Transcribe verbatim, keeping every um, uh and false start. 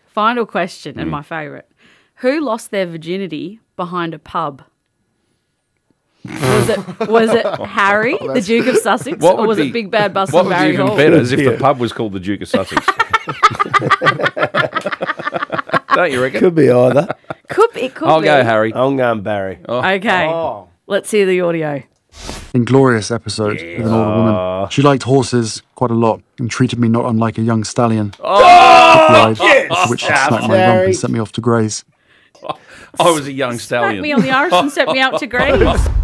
Final question, and Mm. my favourite. Who lost their virginity behind a pub? Was it was it Harry, the Duke of Sussex, What or would was be- it Big Bad Bus What from was Barry even Hall? better is if Yeah. the pub was called the Duke of Sussex. Don't you reckon? Could be either. Could be, it could I'll be. go, Harry. I'm going Barry. Okay, Oh. let's hear the audio. Inglorious episode with an older woman. She liked horses quite a lot and treated me not unlike a young stallion. Oh, yes! Which snapped my rump Harry. and sent me off to graze. I was a young Smack stallion. me on the arse and set me out to graze.